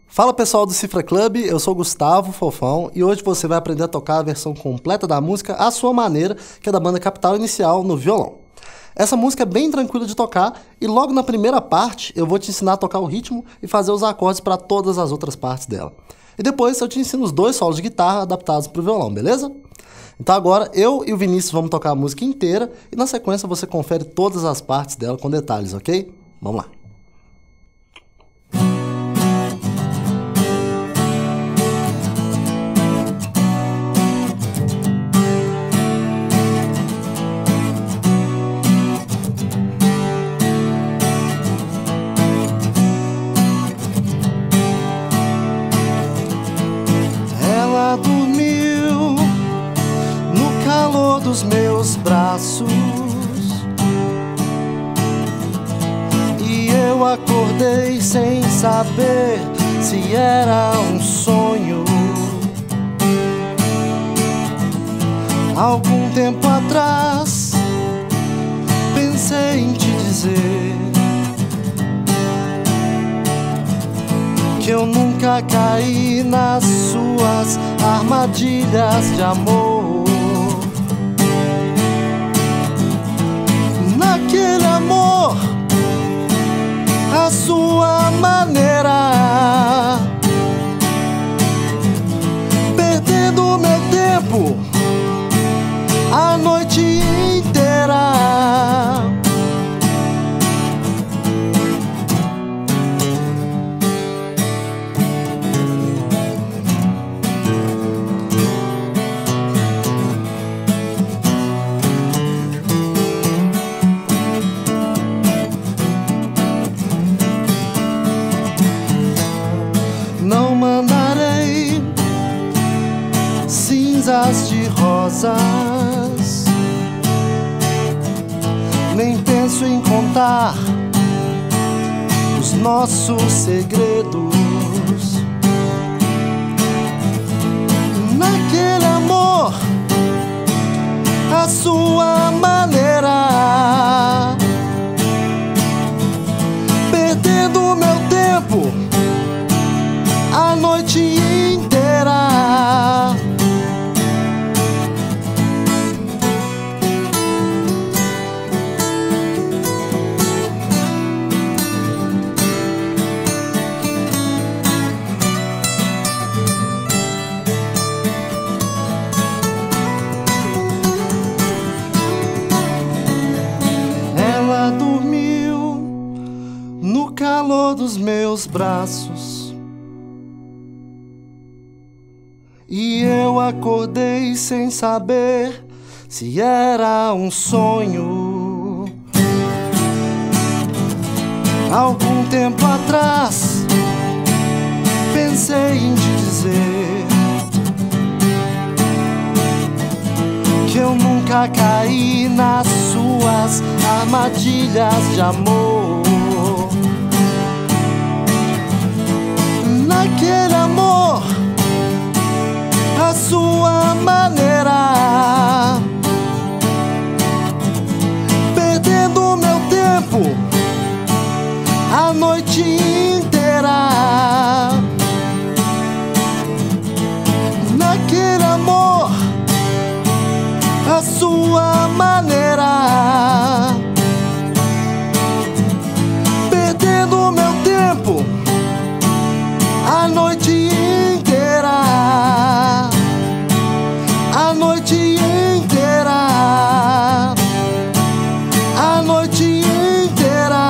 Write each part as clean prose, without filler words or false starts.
Fala pessoal do Cifra Club, eu sou o Gustavo Fofão e hoje você vai aprender a tocar a versão completa da música à sua maneira, que é da banda Capital Inicial no violão. Essa música é bem tranquila de tocar e logo na primeira parte eu vou te ensinar a tocar o ritmo e fazer os acordes para todas as outras partes dela. E depois eu te ensino os dois solos de guitarra adaptados para o violão, beleza? Então agora eu e o Vinícius vamos tocar a música inteira e na sequência você confere todas as partes dela com detalhes, ok? Vamos lá! Dormiu no calor dos meus braços e eu acordei sem saber se era um sonho. Algum tempo atrás pensei em te dizer que eu nunca caí nas suas armadilhas de amor. Naquele amor, a sua maneira, perdendo meu tempo a noite inteira. Não mandarei cinzas de rosas, nem penso em contar os nossos segredos. Naquele amor, a sua maneira, perdendo meu tempo a noite inteira. Ela dormiu no calor dos meus braços e eu acordei sem saber se era um sonho. Algum tempo atrás pensei em te dizer que eu nunca caí nas suas armadilhas de amor. Naquele amor, a sua maneira, perdendo meu tempo a noite inteira. Naquele amor, a sua maneira, perdendo meu tempo a noite inteira. A noite inteira, a noite inteira,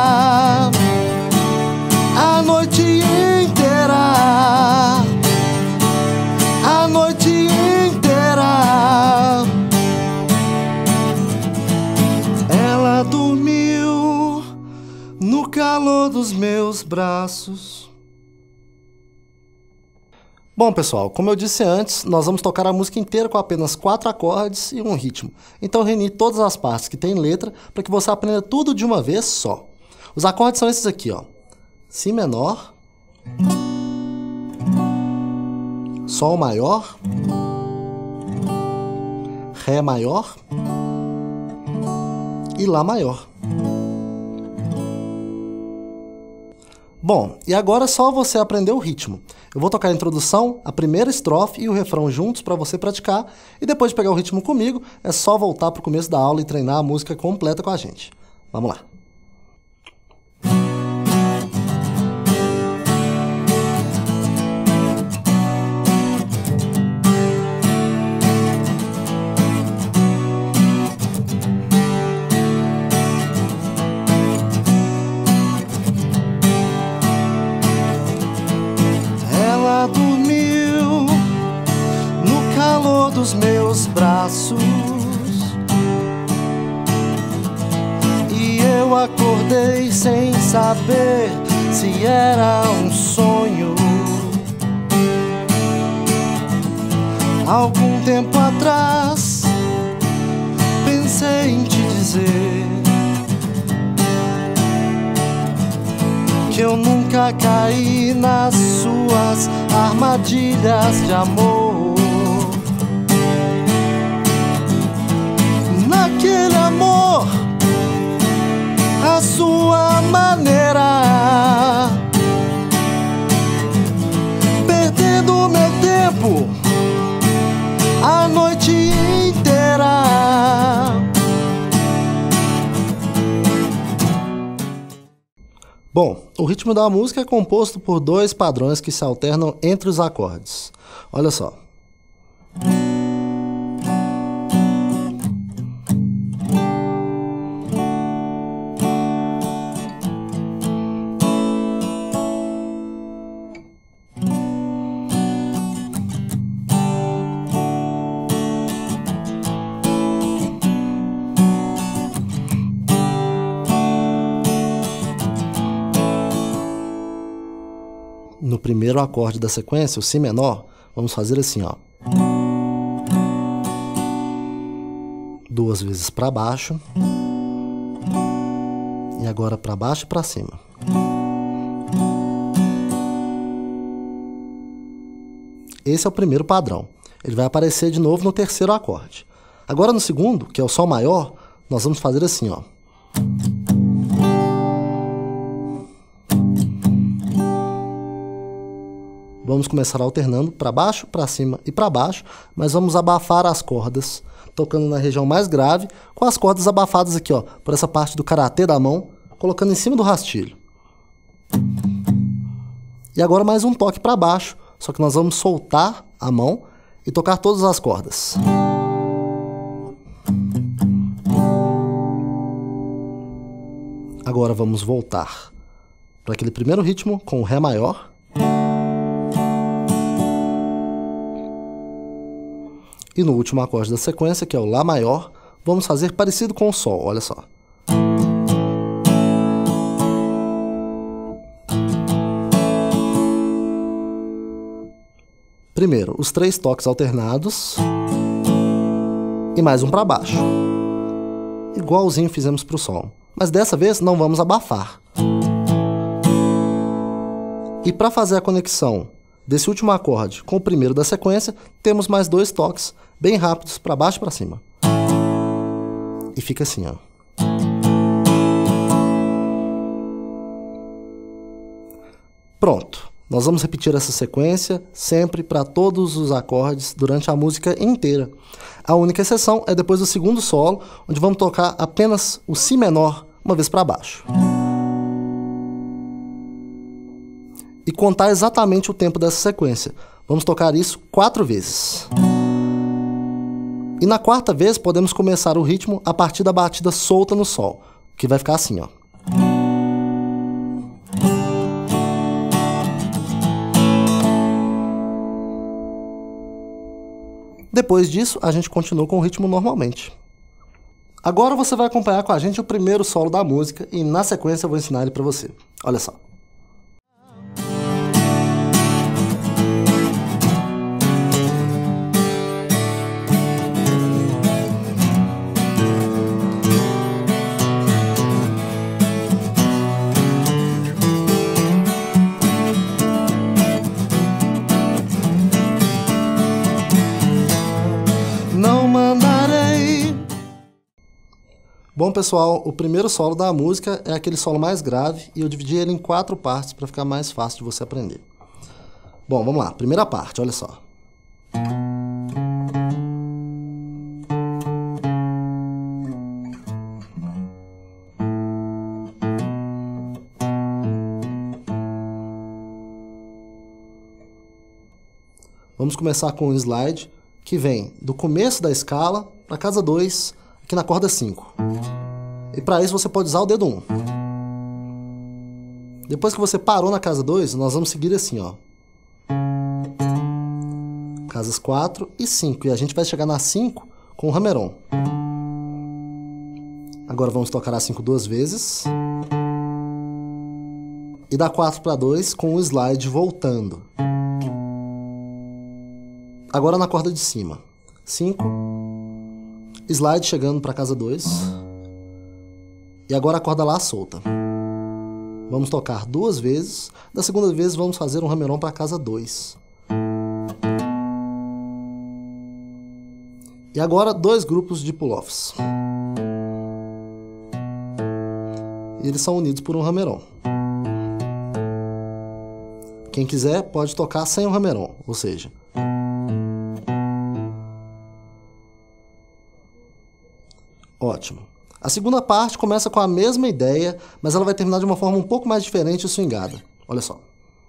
a noite inteira, a noite inteira. Ela dormiu no calor dos meus braços. Bom pessoal, como eu disse antes, nós vamos tocar a música inteira com apenas 4 acordes e um ritmo. Então reuni todas as partes que tem letra para que você aprenda tudo de uma vez só. Os acordes são esses aqui, ó. Si menor, Sol maior, Ré maior e Lá maior. Bom, e agora é só você aprender o ritmo. Eu vou tocar a introdução, a primeira estrofe e o refrão juntos para você praticar, e depois de pegar o ritmo comigo, é só voltar para o começo da aula e treinar a música completa com a gente. Vamos lá! Dormiu no calor dos meus braços e eu acordei sem saber se era um sonho. Algum tempo atrás pensei em te dizer que eu nunca caí nas suas armadilhas de amor. Naquele amor, a sua maneira, perdendo meu tempo a noite inteira. Bom, o ritmo da música é composto por dois padrões que se alternam entre os acordes. Olha só. No primeiro acorde da sequência, o Si menor, vamos fazer assim, ó. 2 vezes para baixo. E agora para baixo e para cima. Esse é o primeiro padrão. Ele vai aparecer de novo no terceiro acorde. Agora no segundo, que é o Sol maior, nós vamos fazer assim, ó. Vamos começar alternando para baixo, para cima e para baixo, mas vamos abafar as cordas, tocando na região mais grave, com as cordas abafadas aqui, ó, por essa parte do karatê da mão, colocando em cima do rastilho. E agora mais um toque para baixo, só que nós vamos soltar a mão e tocar todas as cordas. Agora vamos voltar para aquele primeiro ritmo com o Ré maior. E no último acorde da sequência, que é o Lá maior, vamos fazer parecido com o Sol, olha só. Primeiro, os 3 toques alternados e mais um para baixo. Igualzinho fizemos para o Sol, mas dessa vez não vamos abafar. E para fazer a conexão desse último acorde com o primeiro da sequência, temos mais 2 toques bem rápidos para baixo e para cima. E fica assim, ó. Pronto. Nós vamos repetir essa sequência sempre para todos os acordes durante a música inteira. A única exceção é depois do segundo solo, onde vamos tocar apenas o Si menor uma vez para baixo. E contar exatamente o tempo dessa sequência. Vamos tocar isso 4 vezes. E na 4ª vez podemos começar o ritmo a partir da batida solta no Sol, que vai ficar assim, ó. Depois disso, a gente continua com o ritmo normalmente. Agora você vai acompanhar com a gente o primeiro solo da música e na sequência eu vou ensinar ele para você. Olha só. Bom, pessoal, o primeiro solo da música é aquele solo mais grave e eu dividi ele em 4 partes para ficar mais fácil de você aprender. Bom, vamos lá. Primeira parte, olha só. Vamos começar com um slide que vem do começo da escala para casa 2, aqui na corda 5. E para isso você pode usar o dedo 1. Depois que você parou na casa 2, nós vamos seguir assim, ó. Casas 4 e 5. E a gente vai chegar na 5 com o hammer-on. Agora vamos tocar a 5 2 vezes. E da 4 para 2 com o slide voltando. Agora na corda de cima. 5. Slide chegando para casa 2. E agora a corda Lá solta. Vamos tocar 2 vezes. Da segunda vez vamos fazer um hammer-on para casa 2. E agora 2 grupos de pull-offs. E eles são unidos por um hammer-on. Quem quiser pode tocar sem o hammer-on, ou seja... Ótimo. A segunda parte começa com a mesma ideia, mas ela vai terminar de uma forma um pouco mais diferente e swingada. Olha só.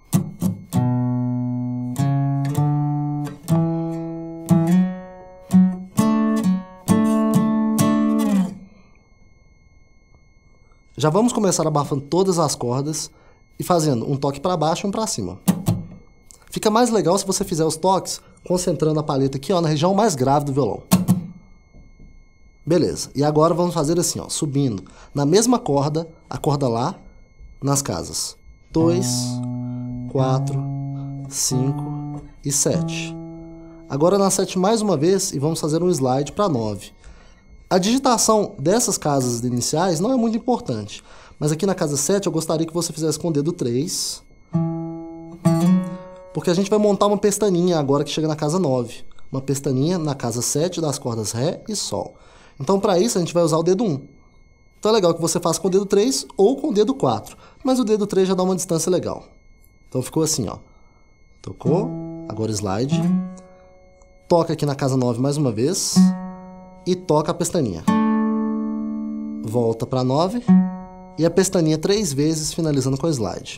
Já vamos começar abafando todas as cordas e fazendo um toque para baixo e um para cima. Fica mais legal se você fizer os toques concentrando a palheta aqui, ó, na região mais grave do violão. Beleza, e agora vamos fazer assim, ó, subindo na mesma corda, a corda Lá, nas casas 2, 4, 5 e 7. Agora na 7 mais uma vez e vamos fazer um slide para 9. A digitação dessas casas iniciais não é muito importante, mas aqui na casa 7 eu gostaria que você fizesse com o dedo 3, porque a gente vai montar uma pestaninha agora que chega na casa 9. Uma pestaninha na casa 7 das cordas Ré e Sol. Então, para isso, a gente vai usar o dedo 1. Então, é legal que você faça com o dedo 3 ou com o dedo 4. Mas o dedo 3 já dá uma distância legal. Então, ficou assim, ó. Tocou. Agora slide. Toca aqui na casa 9 mais uma vez. E toca a pestaninha. Volta para 9. E a pestaninha 3 vezes, finalizando com o slide.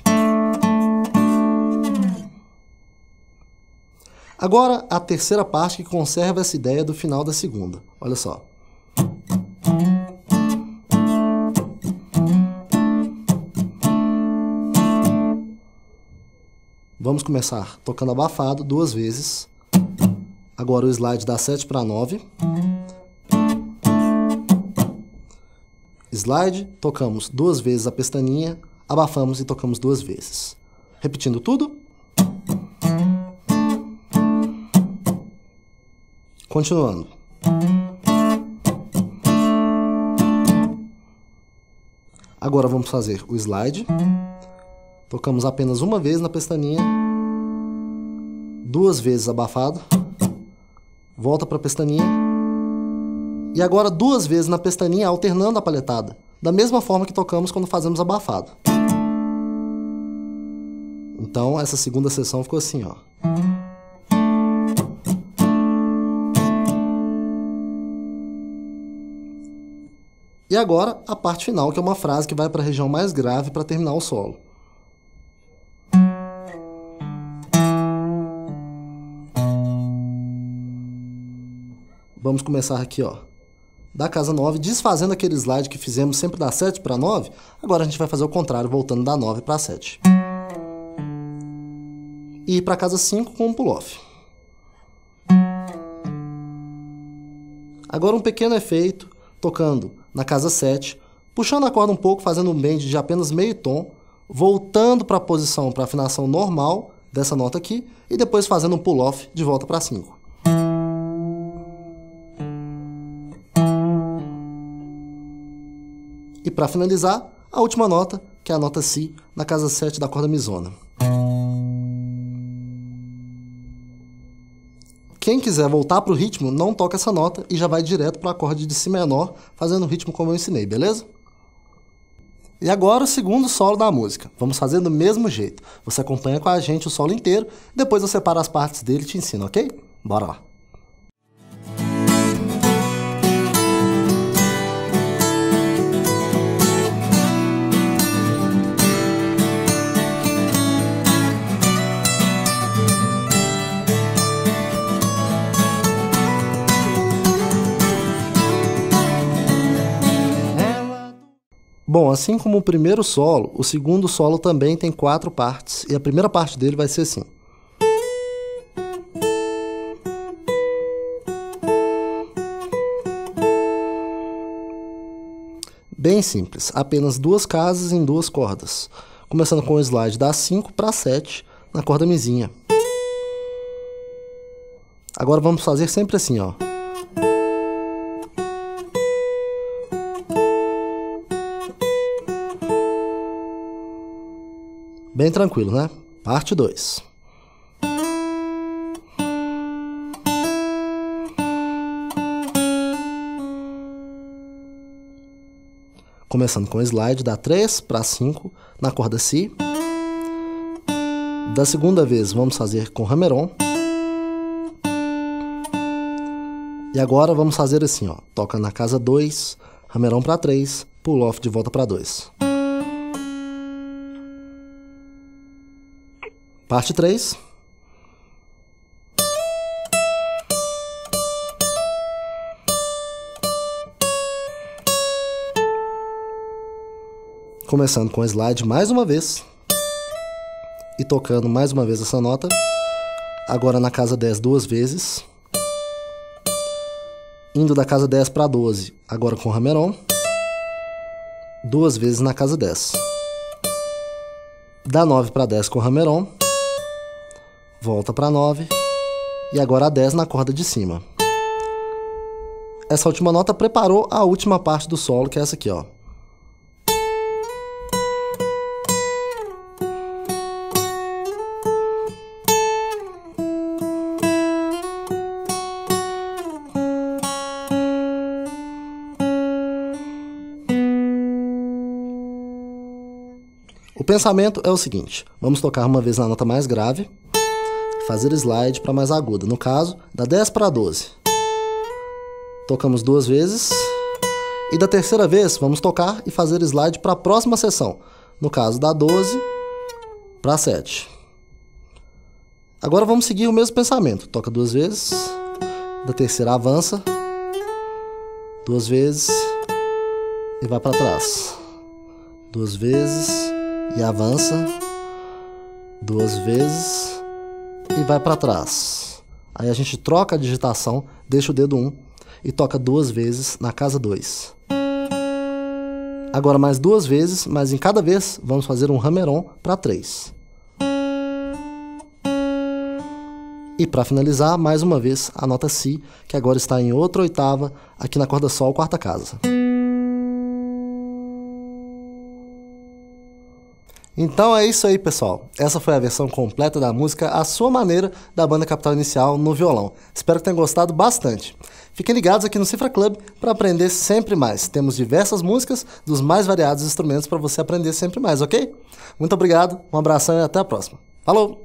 Agora, a terceira parte que conserva essa ideia do final da segunda. Olha só. Vamos começar tocando abafado 2 vezes. Agora o slide da 7 para 9. Slide, tocamos 2 vezes a pestaninha, abafamos e tocamos 2 vezes. Repetindo tudo. Continuando. Agora vamos fazer o slide. Tocamos apenas uma vez na pestaninha. 2 vezes abafado. Volta para a pestaninha. E agora 2 vezes na pestaninha, alternando a palhetada. Da mesma forma que tocamos quando fazemos abafado. Então, essa segunda seção ficou assim, ó. E agora, a parte final, que é uma frase que vai para a região mais grave para terminar o solo. Vamos começar aqui, ó, da casa 9, desfazendo aquele slide que fizemos sempre da 7 para 9. Agora a gente vai fazer o contrário, voltando da 9 para 7. E ir para a casa 5 com um pull-off. Agora um pequeno efeito, tocando na casa 7, puxando a corda um pouco, fazendo um bend de apenas meio tom, voltando para a posição, para a afinação normal dessa nota aqui, e depois fazendo um pull-off de volta para 5. E para finalizar, a última nota, que é a nota Si, na casa 7 da corda mizona. Quem quiser voltar para o ritmo, não toca essa nota e já vai direto para o acorde de Si menor, fazendo o ritmo como eu ensinei, beleza? E agora o segundo solo da música. Vamos fazer do mesmo jeito. Você acompanha com a gente o solo inteiro, depois eu separo as partes dele e te ensino, ok? Bora lá! Bom, assim como o primeiro solo, o segundo solo também tem 4 partes, e a primeira parte dele vai ser assim. Bem simples, apenas 2 casas em 2 cordas, começando com o slide da 5 para 7 na corda mizinha. Agora vamos fazer sempre assim, ó. Bem tranquilo, né? Parte 2. Começando com o slide da 3 para 5 na corda Si. Da segunda vez vamos fazer com hammer-on. E agora vamos fazer assim, ó. Toca na casa 2, hammer-on para 3, pull off de volta para 2. Parte 3. Começando com o slide mais uma vez. E tocando mais uma vez essa nota. Agora na casa 10 2 vezes. Indo da casa 10 para 12, agora com hammer-on. 2 vezes na casa 10. Da 9 para 10 com hammer-on. Volta para 9 e agora a 10 na corda de cima. Essa última nota preparou a última parte do solo, que é essa aqui, ó. O pensamento é o seguinte: vamos tocar uma vez na nota mais grave, fazer slide para mais aguda, no caso, da 10 para 12. Tocamos 2 vezes, e da terceira vez vamos tocar e fazer slide para a próxima seção, no caso, da 12 para 7. Agora vamos seguir o mesmo pensamento, toca 2 vezes, da terceira avança, 2 vezes, e vai para trás. 2 vezes, e avança, 2 vezes, e vai para trás. Aí a gente troca a digitação, deixa o dedo 1 e toca 2 vezes na casa 2. Agora mais 2 vezes, mas em cada vez vamos fazer um hammer-on para 3. E para finalizar, mais uma vez, a nota Si, que agora está em outra oitava, aqui na corda Sol, quarta casa. Então é isso aí, pessoal. Essa foi a versão completa da música A Sua Maneira, da banda Capital Inicial no violão. Espero que tenham gostado bastante. Fiquem ligados aqui no Cifra Club para aprender sempre mais. Temos diversas músicas dos mais variados instrumentos para você aprender sempre mais, ok? Muito obrigado, um abração e até a próxima. Falou!